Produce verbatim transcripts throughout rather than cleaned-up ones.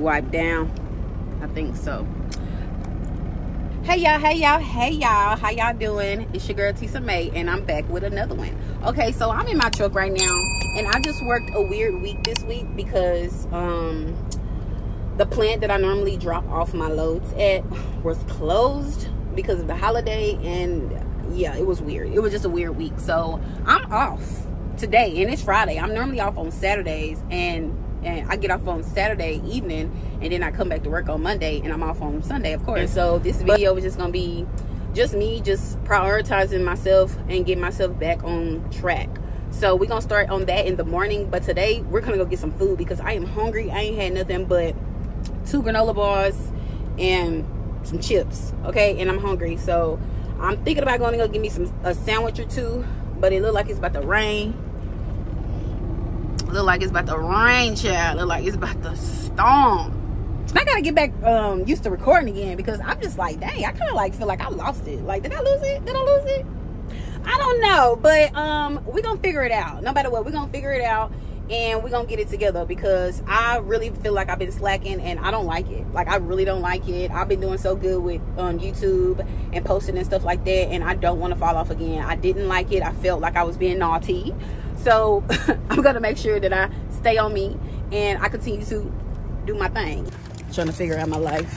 wiped down. I think so. Hey y'all, hey y'all, hey y'all, how y'all doing? It's your girl Tisa May, and I'm back with another one. Okay, so I'm in my truck right now, and I just worked a weird week this week because um the plant that I normally drop off my loads at was closed because of the holiday, and yeah, it was weird. It was just a weird week. So I'm off today, and it's Friday. I'm normally off on Saturdays, and and I get off on Saturday evening, and then I come back to work on Monday, and I'm off on Sunday, of course. And so this video was just gonna be just me just prioritizing myself and get myself back on track. So we're gonna start on that in the morning, but today we're gonna go get some food because I am hungry. I ain't had nothing but two granola bars and some chips, okay, and I'm hungry. So I'm thinking about going to go get me some a sandwich or two, but it look like it's about to rain. Look like it's about to rain, child. Look like it's about to storm. I gotta get back um used to recording again because I'm just like, dang, I kind of like feel like I lost it. Like, did I lose it? Did I lose it? I don't know, but um we're gonna figure it out. No matter what, we're gonna figure it out, and we're gonna get it together because I really feel like I've been slacking, and I don't like it. Like, I really don't like it. I've been doing so good with um YouTube and posting and stuff like that, and I don't want to fall off again. I didn't like it. I felt like I was being naughty. So I'm gonna make sure that I stay on me and I continue to do my thing. Trying to figure out my life.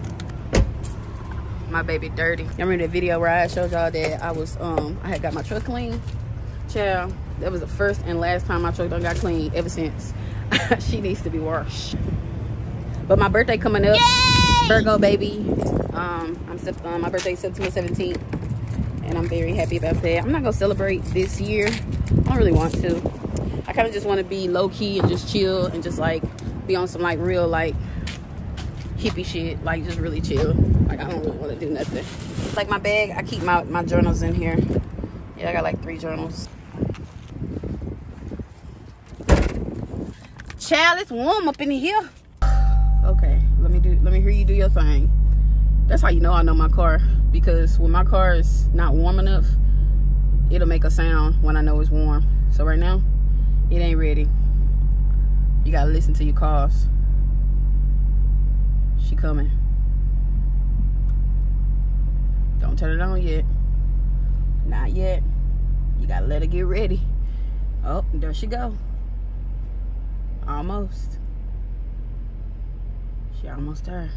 My baby dirty. Y'all remember that video where I showed y'all that I was um I had got my truck clean? Child, that was the first and last time my truck done got clean ever since. She needs to be washed. But my birthday coming up. Yay! Virgo baby. Um I'm um, my birthday is September seventeenth. And I'm very happy about that. I'm not gonna celebrate this year. I don't really want to. I kind of just want to be low-key and just chill and just like be on some like real like hippie shit, like just really chill. Like, I don't really want to do nothing. Like my bag, I keep my, my journals in here. Yeah, I got like three journals. Child, it's warm up in here. Okay, let me do let me hear you do your thing. That's how you know I know my car, because when my car is not warm enough, it'll make a sound when I know it's warm. So right now, it ain't ready. You gotta listen to your cars. She coming. Don't turn it on yet. Not yet. You gotta let her get ready. Oh, there she go. Almost. She almost there.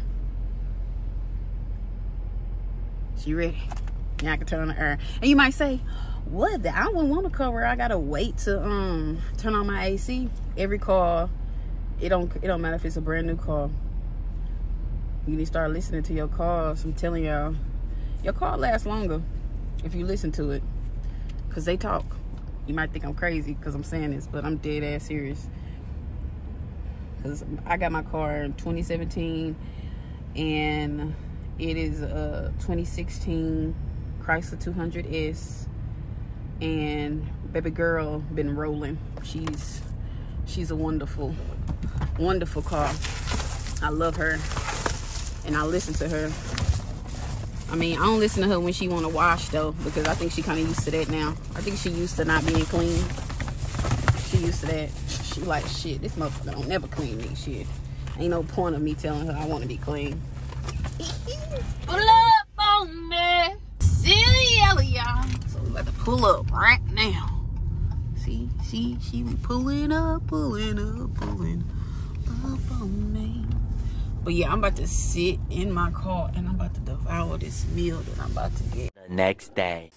She ready. Now I can turn on the air. And you might say, what? I wouldn't want a car where I gotta wait to um turn on my A C. Every car, it don't it don't matter if it's a brand new car. You need to start listening to your cars. I'm telling y'all, your car lasts longer if you listen to it, because they talk. You might think I'm crazy because I'm saying this, but I'm dead ass serious. Because I got my car in twenty seventeen, and it is a twenty sixteen Chrysler two hundred S, and baby girl been rolling. She's she's a wonderful, wonderful car. I love her, and I listen to her. I mean, I don't listen to her when she want to wash though, because I think she kind of used to that now. I think she used to not being clean. She used to that. She like, shit, this motherfucker don't never clean me. Shit, ain't no point of me telling her I want to be clean. Pull up on me, silly yellow, y'all. So we about to pull up right now. See, see, she be pulling up, pulling up, pulling up on me. But yeah, I'm about to sit in my car and I'm about to devour this meal that I'm about to get. The next day.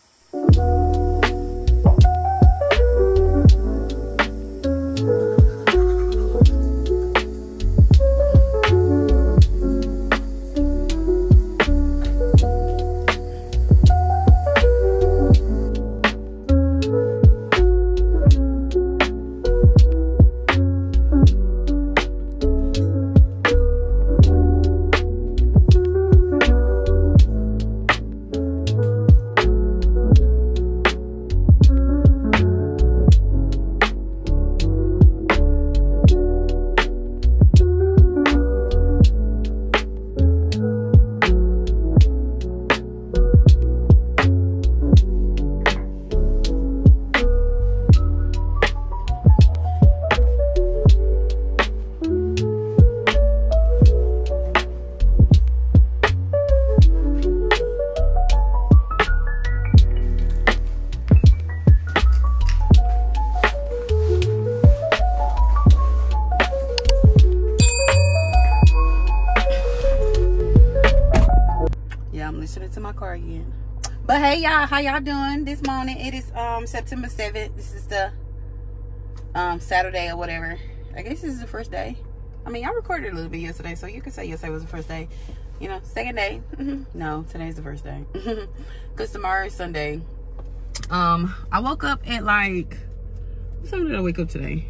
listening to my car again. But hey y'all, how y'all doing this morning? It is um September seventh. This is the um Saturday or whatever. I guess this is the first day. I mean, I recorded a little bit yesterday, so you could say yesterday was the first day. You know, second day. No, today's the first day. Because tomorrow is Sunday. Um, I woke up at like, what time did I wake up today?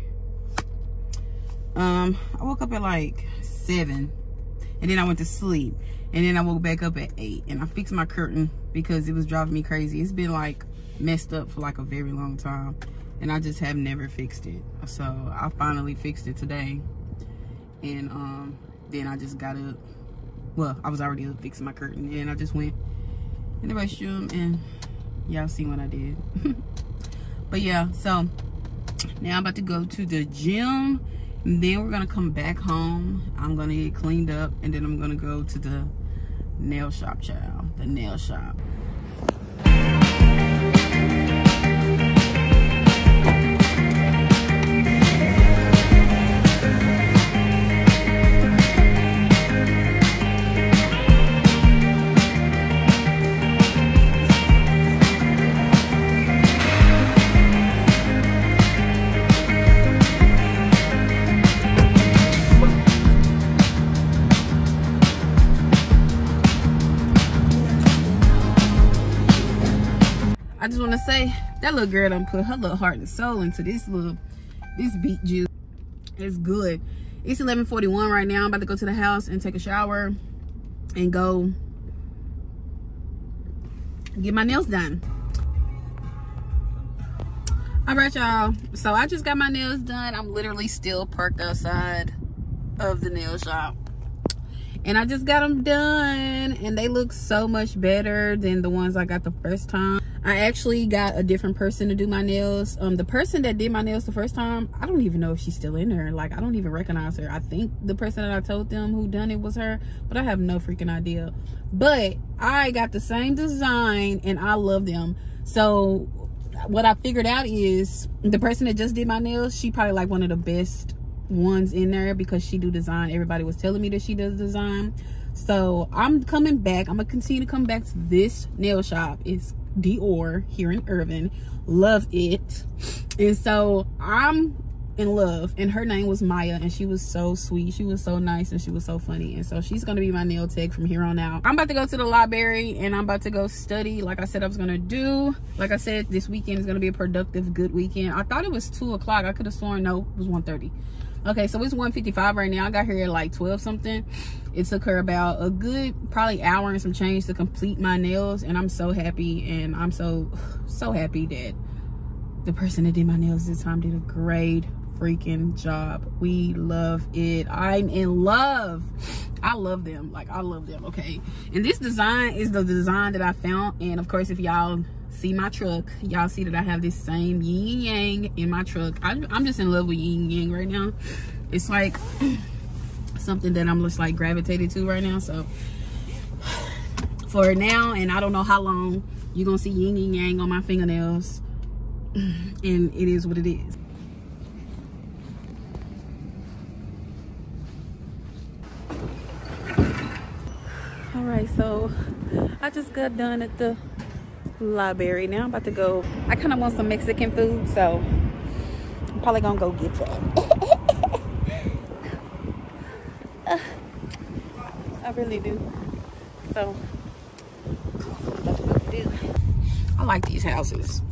Um, I woke up at like seven. And then I went to sleep. And then I woke back up at eight. And I fixed my curtain because it was driving me crazy. It's been like messed up for like a very long time. And I just have never fixed it. So I finally fixed it today. And um, then I just got up. Well, I was already up fixing my curtain. And I just went in the restroom. And y'all see what I did. But yeah, so now I'm about to go to the gym. And then we're gonna come back home. I'm gonna get cleaned up, and then I'm gonna go to the nail shop, child. The nail shop. I just want to say that little girl done put her little heart and soul into this little this beet juice. It's good. It's eleven forty-one right now. I'm about to go to the house and take a shower and go get my nails done. All right, y'all. So I just got my nails done. I'm literally still parked outside of the nail shop. And I just got them done, and they look so much better than the ones I got the first time. I actually got a different person to do my nails. Um, the person that did my nails the first time, I don't even know if she's still in there. Like, I don't even recognize her. I think the person that I told them who done it was her, but I have no freaking idea. But I got the same design, and I love them. So what I figured out is the person that just did my nails, she probably like one of the best ones in there because she do design. Everybody was telling me that she does design. So I'm coming back. I'm gonna continue to come back to this nail shop. It's Dior here in Irvin. Love it. And so I'm in love, and her name was Maya, and she was so sweet. She was so nice, and she was so funny. And so she's gonna be my nail tech from here on out. I'm about to go to the library, and I'm about to go study like I said I was gonna do. Like I said, this weekend is gonna be a productive, good weekend. I thought it was two o'clock. I could have sworn no, it was one thirty. Okay, so it's one fifty-five right now. I got here at like twelve something. It took her about a good probably hour and some change to complete my nails, and I'm so happy, and I'm so so happy that the person that did my nails this time did a great freaking job. We love it. I'm in love. I love them. Like, I love them. Okay, and this design is the design that I found. And of course, if y'all see my truck, y'all see that I have this same yin yang in my truck. I'm, I'm just in love with yin yang right now. It's like something that I'm just like gravitated to right now. So for now, and I don't know how long, you're gonna see yin and yang on my fingernails, and it is what it is. All right, so I just got done at the library. Now I'm about to go. I kind of want some Mexican food, so I'm probably gonna go get that. uh, I really do. So I'm about to go do. I like these houses.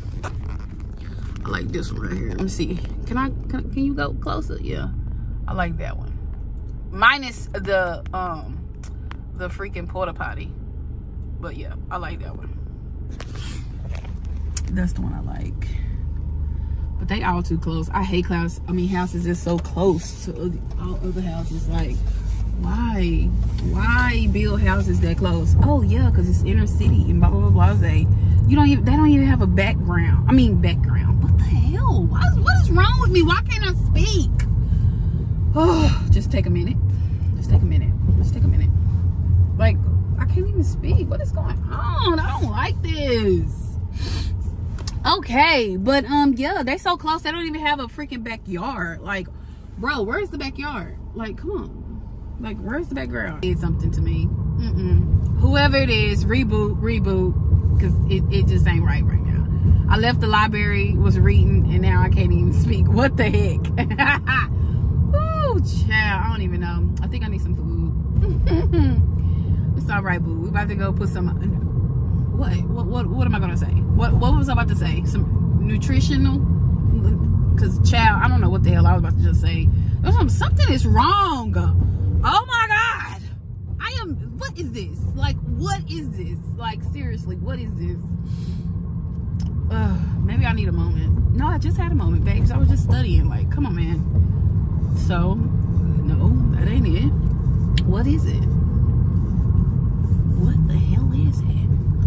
I like this one right here. Let me see. Can I? Can, can you go closer? Yeah, I like that one. Minus the um the freaking porta potty, but yeah, I like that one. That's the one I like. But they all too close. I hate clouds. I mean, houses is so close to all other houses. Like, why? Why build houses that close? Oh yeah, because it's inner city and blah blah blah blah. You don't even. They don't even have a background. I mean, background. What the hell? What is, what is wrong with me? Why can't I speak? Oh, just take a minute. Just take a minute. Just take a minute. Like, I can't even speak. What is going on? I don't like this. Okay, but um yeah, they so close. They don't even have a freaking backyard. Like, bro, where's the backyard? Like, come on. Like, where's the background? It did something to me. Mm-mm. Whoever it is, reboot, reboot, because it, it just ain't right right now. I left the library, was reading, and now I can't even speak. What the heck? Ooh, child, I don't even know. I think I need some food. It's all right, boo. We about to go put some. What? What? What? What am I gonna say? What? What was I about to say? Some nutritional. Cause child, I don't know what the hell I was about to just say. Something is wrong. Oh my God. I am, what is this? Like, what is this? Like, seriously, what is this? Uh, maybe I need a moment. No, I just had a moment, babes. I was just studying. Like, come on, man. So, no, that ain't it. What is it? What the hell is it?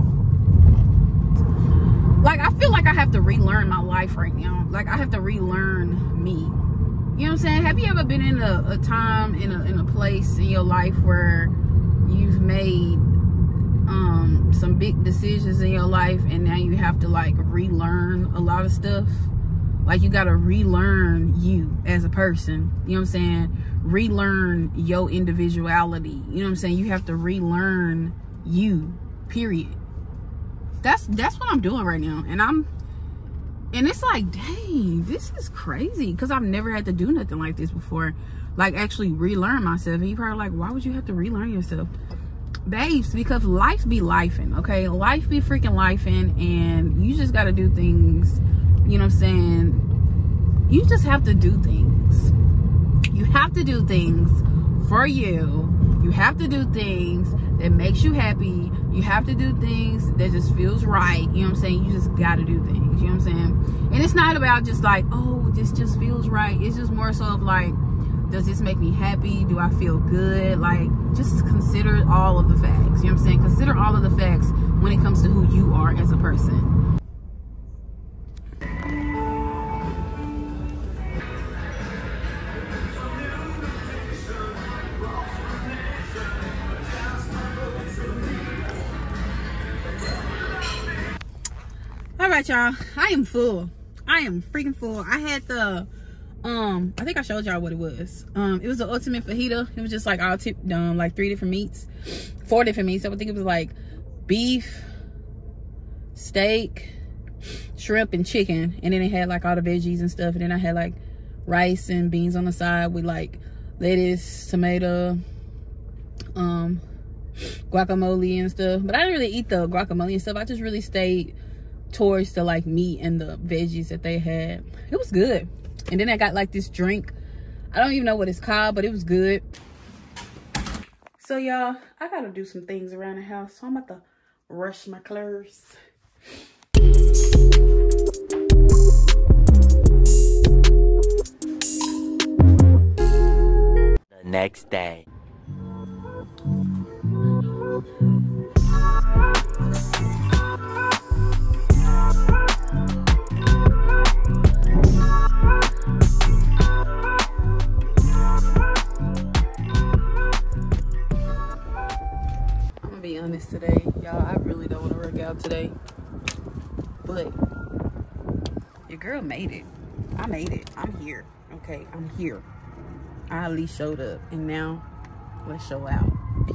Like, I feel like I have to relearn my life right now. Like, I have to relearn me. You know what I'm saying? Have you ever been in a, a time, in a, in a place in your life where you've made um, some big decisions in your life and now you have to, like, relearn a lot of stuff? Like, you got to relearn you as a person. You know what I'm saying? Relearn your individuality. You know what I'm saying? You have to relearn you, period. That's that's what I'm doing right now, and I'm and it's like, dang, this is crazy, because I've never had to do nothing like this before, like actually relearn myself. And you're probably like, why would you have to relearn yourself, babes? Because life be lifing, okay? Life be freaking lifing, and you just got to do things. You know what I'm saying? You just have to do things. You have to do things for you. You have to do things that makes you happy. You have to do things that just feels right. You know what I'm saying? You just got to do things. You know what I'm saying? And it's not about just like, oh, this just feels right. It's just more so of like, does this make me happy? Do I feel good? Like, just consider all of the facts. You know what I'm saying? Consider all of the facts when it comes to who you are as a person. Alright, y'all, I am full. I am freaking full. I had the um I think I showed y'all what it was. Um it was the ultimate fajita. It was just like all tip um like three different meats, four different meats. I would think it was like beef, steak, shrimp, and chicken, and then it had like all the veggies and stuff. And then I had like rice and beans on the side with like lettuce, tomato, um guacamole and stuff. But I didn't really eat the guacamole and stuff. I just really stayed towards the like meat and the veggies that they had. It was good. And then I got like this drink. I don't even know what it's called, but it was good. So y'all, I gotta do some things around the house, so I'm about to rush my clothes. The next day. Be honest today, y'all, I really don't want to work out today, but your girl made it. I made it. I'm here. Okay, I'm here. I at least showed up, and now let's show out.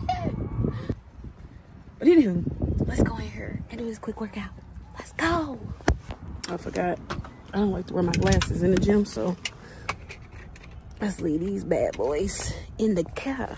But anywho, let's go in here and do this quick workout. Let's go. I forgot, I don't like to wear my glasses in the gym, so let's leave these bad boys in the car.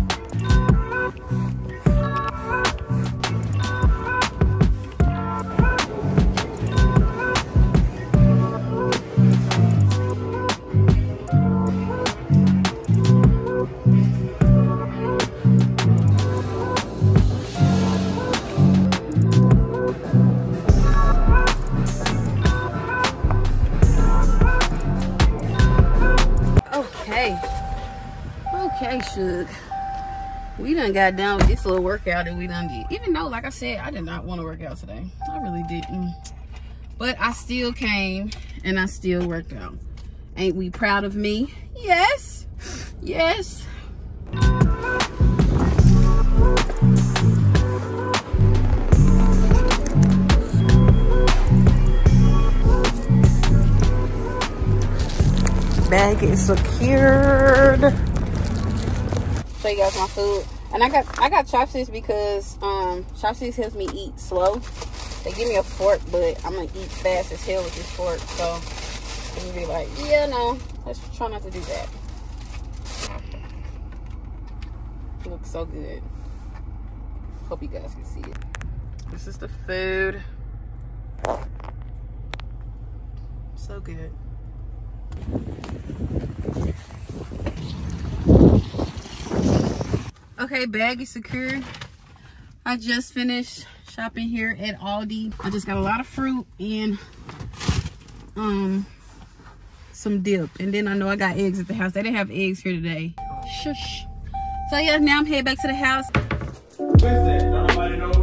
Okay, Suge, we done got down with this little workout that we done did. Even though, like I said, I did not want to work out today. I really didn't. But I still came and I still worked out. Ain't we proud of me? Yes. Yes. Bag is secured. Show you guys my food. And I got I got chopsticks because um chopsticks helps me eat slow. They give me a fork, but I'm gonna eat fast as hell with this fork. So I'm gonna be like, yeah, no, let's try not to do that. It looks so good. Hope you guys can see it. This is the food. So good. Okay, bag is secured. I just finished shopping here at Aldi. I just got a lot of fruit and um some dip. And then I know I got eggs at the house. They didn't have eggs here today. Shush. So yeah, now I'm headed back to the house. What is that? Don't nobody know